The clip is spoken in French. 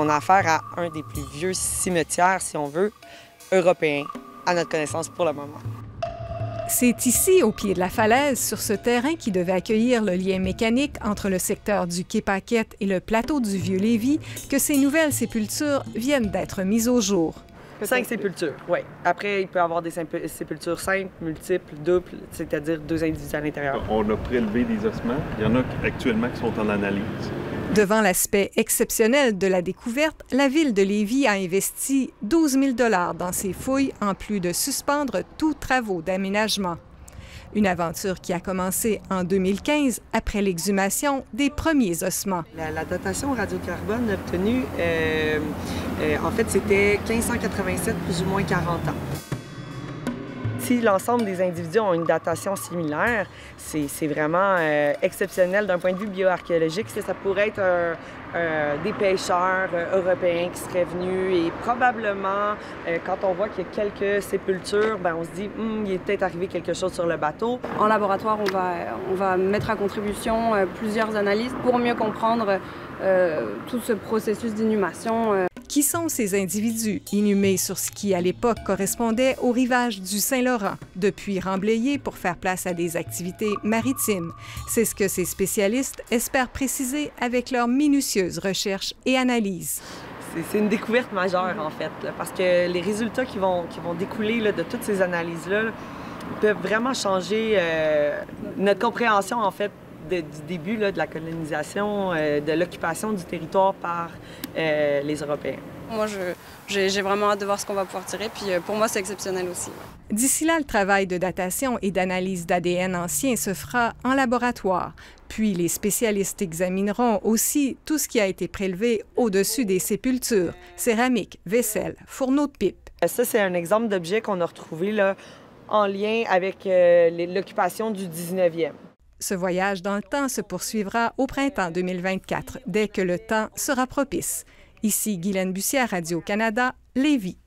qu'on a affaire à un des plus vieux cimetières, si on veut, européens, à notre connaissance pour le moment. C'est ici, au pied de la falaise, sur ce terrain qui devait accueillir le lien mécanique entre le secteur du Quai Paquette et le plateau du Vieux-Lévis, que ces nouvelles sépultures viennent d'être mises au jour. 5 sépultures, oui. Après, il peut y avoir des sépultures simples, multiples, doubles, c'est-à-dire 2 individus à l'intérieur. On a prélevé des ossements. Il y en a actuellement qui sont en analyse. Devant l'aspect exceptionnel de la découverte, la ville de Lévis a investi 12 000 $ dans ses fouilles, en plus de suspendre tous travaux d'aménagement. Une aventure qui a commencé en 2015 après l'exhumation des premiers ossements. La datation au radiocarbone obtenue, en fait, c'était 1587, plus ou moins 40 ans. Si l'ensemble des individus ont une datation similaire, c'est vraiment exceptionnel d'un point de vue bioarchéologique. Ça pourrait être des pêcheurs européens qui seraient venus et probablement, quand on voit qu'il y a quelques sépultures, on se dit il est peut-être arrivé quelque chose sur le bateau. En laboratoire, on va mettre à contribution plusieurs analyses pour mieux comprendre tout ce processus d'inhumation. Qui sont ces individus inhumés sur ce qui, à l'époque, correspondait au rivage du Saint-Laurent, depuis remblayé pour faire place à des activités maritimes? C'est ce que ces spécialistes espèrent préciser avec leurs minutieuses recherches et analyses. C'est une découverte majeure, en fait, là, parce que les résultats qui vont découler là, de toutes ces analyses-là peuvent vraiment changer notre compréhension, en fait, du début là, de la colonisation, de l'occupation du territoire par les Européens. Moi, j'ai vraiment hâte de voir ce qu'on va pouvoir tirer, puis pour moi, c'est exceptionnel aussi. D'ici là, le travail de datation et d'analyse d'ADN ancien se fera en laboratoire. Puis les spécialistes examineront aussi tout ce qui a été prélevé au-dessus des sépultures, céramique, vaisselle, fourneaux de pipe. Ça, c'est un exemple d'objet qu'on a retrouvé là, en lien avec l'occupation du 19e. Ce voyage dans le temps se poursuivra au printemps 2024, dès que le temps sera propice. Ici Guylaine Bussière, Radio-Canada, Lévis.